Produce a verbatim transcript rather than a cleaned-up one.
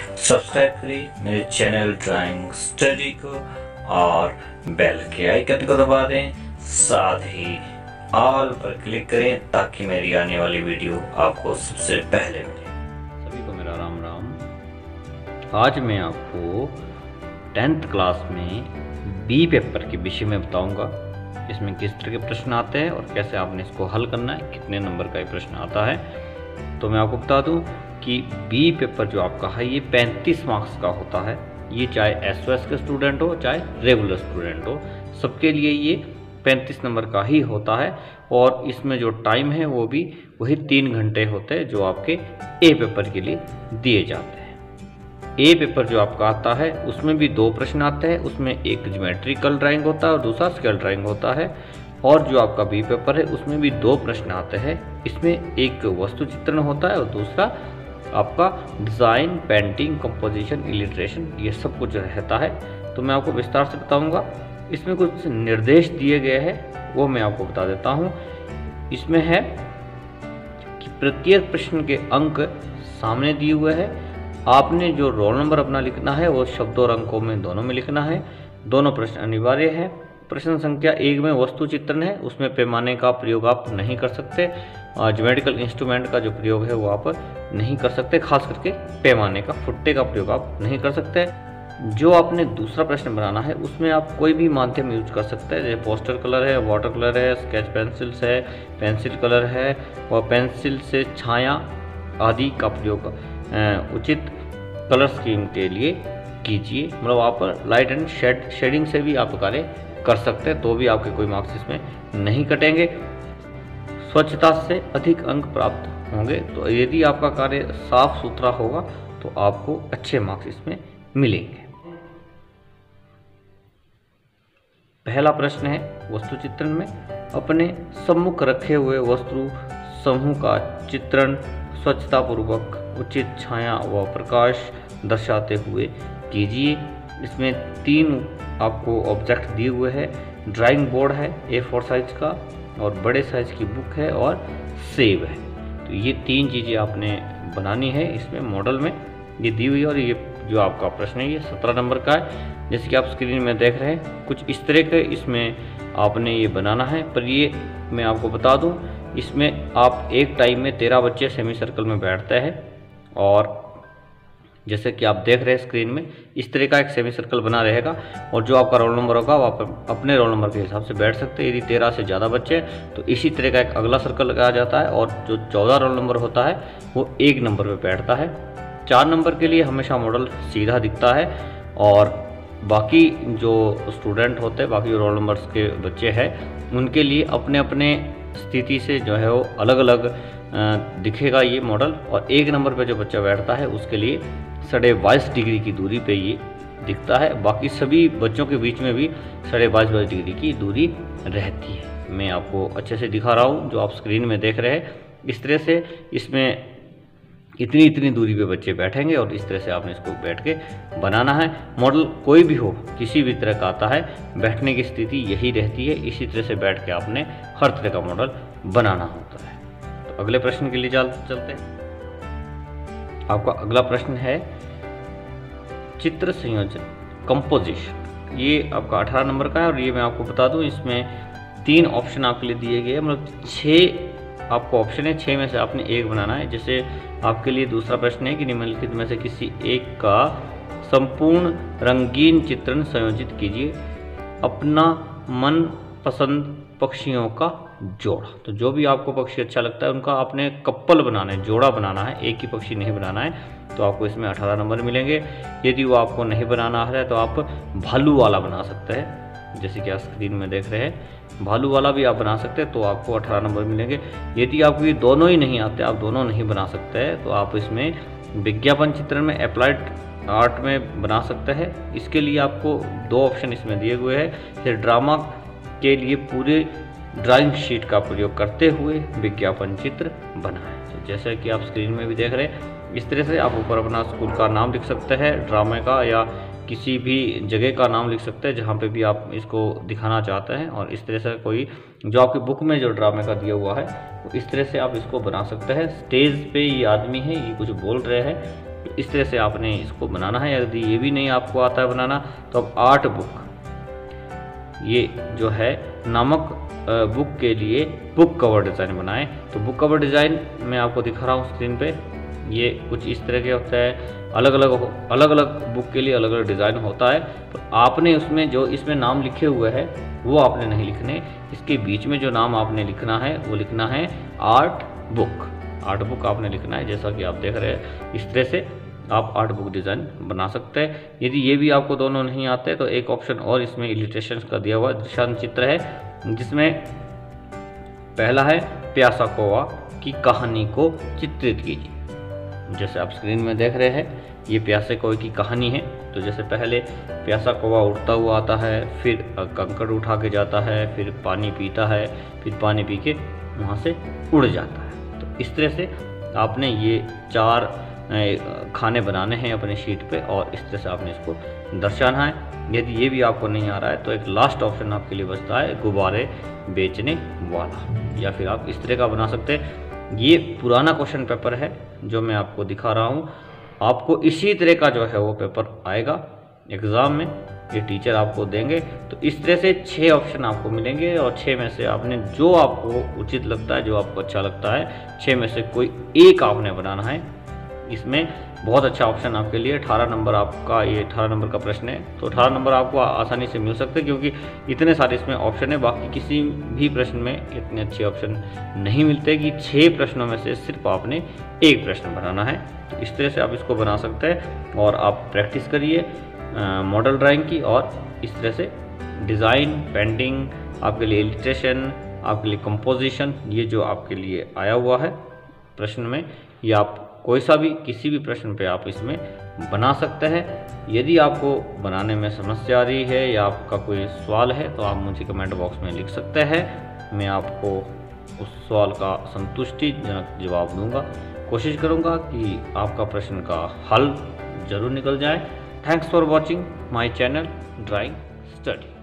Subscribe करें मेरे channel drawing study को और बेल के आइकन को दबा दें, साथ ही ऑल पर क्लिक करें ताकि मेरी आने वाली वीडियो आपको सबसे पहले मिले। सभी को मेरा राम राम। आज मैं आपको टेंथ क्लास में बी पेपर के विषय में बताऊंगा इसमें किस तरह के प्रश्न आते हैं और कैसे आपने इसको हल करना है, कितने नंबर का ये प्रश्न आता है। तो मैं आपको बता दूं कि बी पेपर जो आपका है ये पैंतीस मार्क्स का होता है। ये चाहे एस ओ एस के स्टूडेंट हो चाहे रेगुलर स्टूडेंट हो, सबके लिए ये पैंतीस नंबर का ही होता है। और इसमें जो टाइम है वो भी वही तीन घंटे होते हैं जो आपके ए पेपर के लिए दिए जाते हैं। ए पेपर जो आपका आता है उसमें भी दो प्रश्न आते हैं, उसमें एक ज्योमेट्रिकल ड्राइंग होता है और दूसरा स्केल ड्राइंग होता है। और जो आपका बी पेपर है उसमें भी दो प्रश्न आते हैं, इसमें एक वस्तु चित्रण होता है और दूसरा आपका डिज़ाइन, पेंटिंग, कंपोजिशन, इलिस्ट्रेशन, ये सब कुछ रहता है। तो मैं आपको विस्तार से बताऊंगा। इसमें कुछ निर्देश दिए गए हैं वो मैं आपको बता देता हूँ। इसमें है कि प्रत्येक प्रश्न के अंक सामने दिए हुए हैं। आपने जो रोल नंबर अपना लिखना है वो शब्दों और अंकों में दोनों में लिखना है। दोनों प्रश्न अनिवार्य है। प्रश्न संख्या एक में वस्तु चित्रण है, उसमें पैमाने का प्रयोग आप नहीं कर सकते। ज्योमेट्रिकल इंस्ट्रूमेंट का जो प्रयोग है वो आप नहीं कर सकते, खास करके पैमाने का, फुट्टे का प्रयोग आप नहीं कर सकते। जो आपने दूसरा प्रश्न बनाना है उसमें आप कोई भी माध्यम यूज कर सकते हैं, जैसे पोस्टर कलर है, वाटर कलर है, स्केच पेंसिल्स है, पेंसिल कलर है और पेंसिल से छाया आदि का प्रयोग उचित कलर स्कीम के लिए कीजिए। मतलब आप लाइट एंड शेड शेडिंग से भी आप कार्य कर सकते हैं, तो भी आपके कोई मार्क्स इसमें नहीं कटेंगे। स्वच्छता से अधिक अंक प्राप्त होंगे, तो यदि आपका कार्य साफ सुथरा होगा तो आपको अच्छे मार्क्स इसमें मिलेंगे। पहला प्रश्न है वस्तु चित्रण में अपने सम्मुख रखे हुए वस्तु समूह का चित्रण स्वच्छता पूर्वक उचित छाया व प्रकाश दर्शाते हुए कीजिए। इसमें तीन आपको ऑब्जेक्ट दिए हुए हैं, ड्राइंग बोर्ड है ए फोर साइज का और बड़े साइज की बुक है और सेब है। तो ये तीन चीज़ें आपने बनानी है इसमें मॉडल में, ये दी हुई है। और ये जो आपका प्रश्न है ये सत्रह नंबर का है, जैसे कि आप स्क्रीन में देख रहे हैं। कुछ इस तरह के इसमें आपने ये बनाना है। पर ये मैं आपको बता दूं, इसमें आप एक टाइम में तेरह बच्चे सेमी सर्कल में बैठते हैं और जैसे कि आप देख रहे हैं स्क्रीन में इस तरह का एक सेमी सर्कल बना रहेगा। और जो आपका रोल नंबर होगा वो आप अपने रोल नंबर के हिसाब से बैठ सकते हैं। यदि तेरह से ज़्यादा बच्चे तो इसी तरह का एक अगला सर्कल लगाया जाता है और जो चौदह रोल नंबर होता है वो एक नंबर पे बैठता है। चार नंबर के लिए हमेशा मॉडल सीधा दिखता है और बाकी जो स्टूडेंट होते हैं, बाकी जो रोल नंबर्स के बच्चे हैं, उनके लिए अपने अपने स्थिति से जो है वो अलग अलग दिखेगा ये मॉडल। और एक नंबर पे जो बच्चा बैठता है उसके लिए साढ़े बाईस डिग्री की दूरी पे ये दिखता है। बाकी सभी बच्चों के बीच में भी साढ़े बाईस बाईस डिग्री की दूरी रहती है। मैं आपको अच्छे से दिखा रहा हूँ, जो आप स्क्रीन में देख रहे हैं इस तरह से इसमें इतनी इतनी दूरी पे बच्चे बैठेंगे और इस तरह से आपने इसको बैठ के बनाना है। मॉडल कोई भी हो, किसी भी तरह का आता है, बैठने की स्थिति यही रहती है। इसी तरह से बैठ के आपने हर तरह का मॉडल बनाना होता है। तो अगले प्रश्न के लिए चल चलते हैं। आपका अगला प्रश्न है चित्र संयोजन, कंपोजिशन। ये आपका अठारह नंबर का है और ये मैं आपको बता दूं इसमें तीन ऑप्शन आपके लिए दिए गए हैं। मतलब छः आपको ऑप्शन है, छः में से आपने एक बनाना है। जैसे आपके लिए दूसरा प्रश्न है कि निम्नलिखित में से किसी एक का संपूर्ण रंगीन चित्रण संयोजित कीजिए, अपना मन पसंद पक्षियों का जोड़ा। तो जो भी आपको पक्षी अच्छा लगता है उनका आपने कपल बनाना है, जोड़ा बनाना है, एक ही पक्षी नहीं बनाना है। तो आपको इसमें अठारह नंबर मिलेंगे। यदि वो आपको नहीं बनाना है तो आप भालू वाला बना सकते हैं, जैसे कि आप स्क्रीन में देख रहे हैं, भालू वाला भी आप बना सकते हैं, तो आपको अठारह नंबर मिलेंगे। यदि आपको ये दोनों ही नहीं आते, आप दोनों नहीं बना सकते हैं, तो आप इसमें विज्ञापन चित्रण में, अप्लाइड आर्ट में बना सकते हैं। इसके लिए आपको दो ऑप्शन इसमें दिए हुए हैं। जैसे ड्रामा के लिए पूरे ड्राइंग शीट का प्रयोग करते हुए विज्ञापन चित्र बनाएं। तो जैसे कि आप स्क्रीन में भी देख रहे हैं इस तरह से आप ऊपर अपना स्कूल का नाम लिख सकते हैं, ड्रामे का, या किसी भी जगह का नाम लिख सकते हैं जहाँ पे भी आप इसको दिखाना चाहते हैं। और इस तरह से कोई जो आपकी बुक में जो ड्रामे का दिया हुआ है तो इस तरह से आप इसको बना सकते हैं। स्टेज पे ये आदमी है, ये कुछ बोल रहे हैं तो इस तरह से आपने इसको बनाना है। यदि ये भी नहीं आपको आता है बनाना तो अब आर्ट बुक, ये जो है नामक बुक के लिए बुक कवर डिज़ाइन बनाएं। तो बुक कवर डिज़ाइन मैं आपको दिखा रहा हूँ स्क्रीन पे, ये कुछ इस तरह के होता है। अलग अलग अलग अलग बुक के लिए अलग अलग डिज़ाइन होता है, तो आपने उसमें जो इसमें नाम लिखे हुए हैं वो आपने नहीं लिखने, इसके बीच में जो नाम आपने लिखना है वो लिखना है आर्ट बुक। आर्ट बुक आपने लिखना है, जैसा कि आप देख रहे हैं इस तरह से आप आर्ट बुक डिज़ाइन बना सकते हैं। यदि ये भी आपको दोनों नहीं आते तो एक ऑप्शन और इसमें इलिस्ट्रेशंस का दिया हुआ दृश्यान चित्र है, जिसमें पहला है प्यासा कौवा की कहानी को चित्रित कीजिए। जैसे आप स्क्रीन में देख रहे हैं ये प्यासे कौवे की कहानी है। तो जैसे पहले प्यासा कौवा उड़ता हुआ आता है, फिर कंकड़ उठा के जाता है, फिर पानी पीता है, फिर पानी पी के वहाँ से उड़ जाता है। तो इस तरह से आपने ये चार खाने बनाने हैं अपने शीट पे और इस तरह से आपने इसको दर्शाना है। यदि ये भी आपको नहीं आ रहा है तो एक लास्ट ऑप्शन आपके लिए बचता है गुब्बारे बेचने वाला, या फिर आप इस तरह का बना सकते हैं। ये पुराना क्वेश्चन पेपर है जो मैं आपको दिखा रहा हूँ, आपको इसी तरह का जो है वो पेपर आएगा एग्ज़ाम में, ये टीचर आपको देंगे। तो इस तरह से छः ऑप्शन आपको मिलेंगे और छः में से आपने जो आपको उचित लगता है, जो आपको अच्छा लगता है, छः में से कोई एक आपने बनाना है। इसमें बहुत अच्छा ऑप्शन आपके लिए अठारह नंबर आपका, ये अठारह नंबर का प्रश्न है, तो अठारह नंबर आपको आसानी से मिल सकते हैं क्योंकि इतने सारे इसमें ऑप्शन है। बाकी किसी भी प्रश्न में इतने अच्छे ऑप्शन नहीं मिलते कि छः प्रश्नों में से सिर्फ आपने एक प्रश्न बनाना है। तो इस तरह से आप इसको बना सकते हैं और आप प्रैक्टिस करिए मॉडल ड्राइंग की, और इस तरह से डिज़ाइन, पेंटिंग, आपके लिए इलिस्ट्रेशन, आपके लिए कंपोजिशन, ये जो आपके लिए आया हुआ है प्रश्न में, ये आप कोई सा भी किसी भी प्रश्न पे आप इसमें बना सकते हैं। यदि आपको बनाने में समस्या आ रही है या आपका कोई सवाल है तो आप मुझे कमेंट बॉक्स में लिख सकते हैं, मैं आपको उस सवाल का संतुष्टिजनक जवाब दूंगा। कोशिश करूंगा कि आपका प्रश्न का हल ज़रूर निकल जाए। Thanks for watching my channel drawing study.